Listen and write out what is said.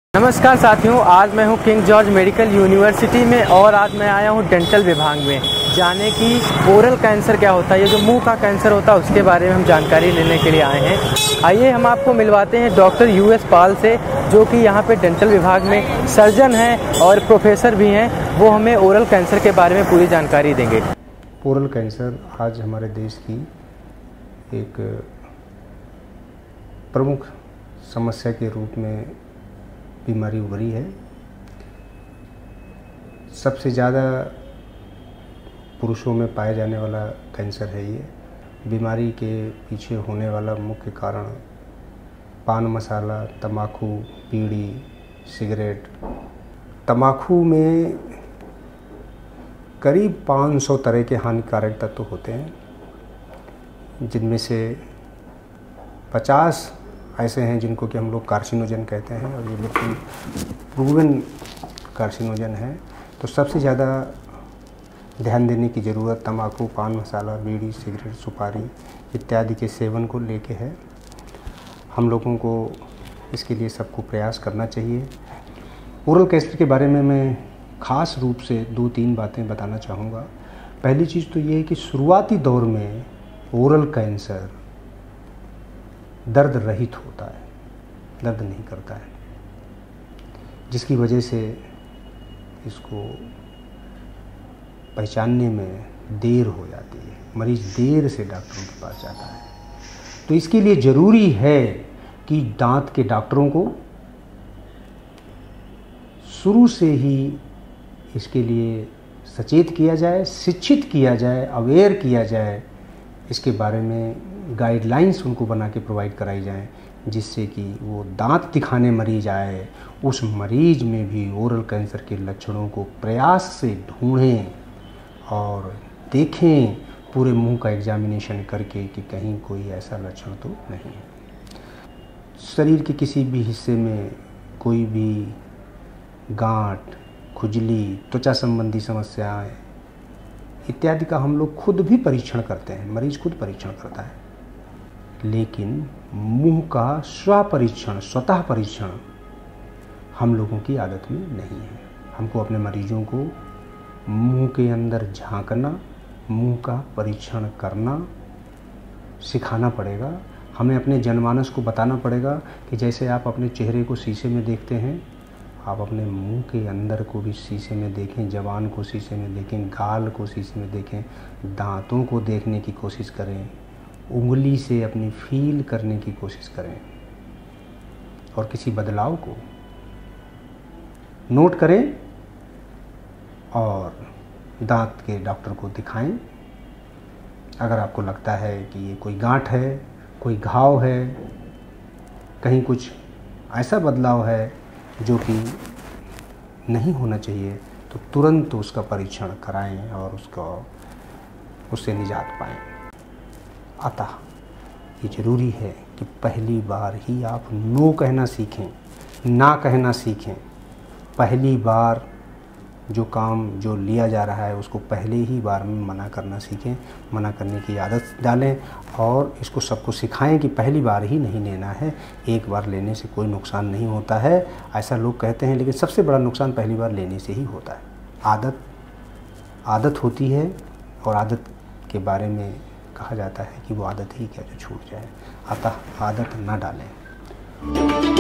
नमस्कार साथियों, आज मैं हूं किंग जॉर्ज मेडिकल यूनिवर्सिटी में और आज मैं आया हूं डेंटल विभाग में जाने की ओरल कैंसर क्या होता है, ये जो मुंह का कैंसर होता है उसके बारे में हम जानकारी लेने के लिए आए हैं। आइए हम आपको मिलवाते हैं डॉक्टर यूएस पाल से, जो कि यहां पे डेंटल विभाग में सर्जन हैं और प्रोफेसर भी हैं। वो हमें ओरल कैंसर के बारे में पूरी जानकारी देंगे। ओरल कैंसर आज हमारे देश की एक प्रमुख समस्या के रूप में बीमारी उभरी है। सबसे ज़्यादा पुरुषों में पाए जाने वाला कैंसर है ये। बीमारी के पीछे होने वाला मुख्य कारण पान मसाला, तम्बाकू, बीड़ी, सिगरेट। तम्बाकू में करीब 500 तरह के हानिकारक तत्व होते हैं, जिनमें से 50 ऐसे हैं जिनको कि हम लोग कार्सिनोजन कहते हैं और ये बिल्कुल प्रूवन कार्सिनोजन है। तो सबसे ज़्यादा ध्यान देने की ज़रूरत तम्बाकू, पान मसाला, बीड़ी, सिगरेट, सुपारी इत्यादि के सेवन को लेके है। हम लोगों को इसके लिए सबको प्रयास करना चाहिए। ओरल कैंसर के बारे में मैं ख़ास रूप से 2-3 बातें बताना चाहूँगा। पहली चीज़ तो ये है कि शुरुआती दौर में ओरल कैंसर दर्द रहित होता है, दर्द नहीं करता है, जिसकी वजह से इसको पहचानने में देर हो जाती है। मरीज़ देर से डॉक्टरों के पास जाता है। तो इसके लिए ज़रूरी है कि दांत के डॉक्टरों को शुरू से ही इसके लिए सचेत किया जाए, शिक्षित किया जाए, अवेयर किया जाए। इसके बारे में गाइडलाइंस उनको बना के प्रोवाइड कराई जाएं, जिससे कि वो दांत दिखाने मरीज आए, उस मरीज में भी ओरल कैंसर के लक्षणों को प्रयास से ढूंढें और देखें पूरे मुंह का एग्जामिनेशन करके कि कहीं कोई ऐसा लक्षण तो नहीं है। शरीर के किसी भी हिस्से में कोई भी गांठ, खुजली, त्वचा संबंधी समस्याएं इत्यादि का हम लोग खुद भी परीक्षण करते हैं, मरीज खुद परीक्षण करता है। लेकिन मुंह का स्वतः परीक्षण हम लोगों की आदत में नहीं है। हमको अपने मरीजों को मुंह के अंदर झांकना, मुंह का परीक्षण करना सिखाना पड़ेगा। हमें अपने जनमानस को बताना पड़ेगा कि जैसे आप अपने चेहरे को शीशे में देखते हैं, आप अपने मुंह के अंदर को भी शीशे में देखें, ज़बान को शीशे में देखें, गाल को शीशे में देखें, दांतों को देखने की कोशिश करें, उंगली से अपनी फील करने की कोशिश करें और किसी बदलाव को नोट करें और दांत के डॉक्टर को दिखाएं। अगर आपको लगता है कि ये कोई गांठ है, कोई घाव है, कहीं कुछ ऐसा बदलाव है जो कि नहीं होना चाहिए, तो तुरंत उसका परीक्षण कराएं और उससे निजात पाएं। अतः ये ज़रूरी है कि पहली बार ही आप नो कहना सीखें, ना कहना सीखें। पहली बार जो काम जो लिया जा रहा है उसको पहले ही बार में मना करना सीखें, मना करने की आदत डालें और इसको सबको सिखाएं कि पहली बार ही नहीं लेना है। एक बार लेने से कोई नुकसान नहीं होता है, ऐसा लोग कहते हैं, लेकिन सबसे बड़ा नुकसान पहली बार लेने से ही होता है। आदत होती है और आदत के बारे में कहा जाता है कि वो आदत ही क्या जो छूट जाए। अतः आदत न डालें।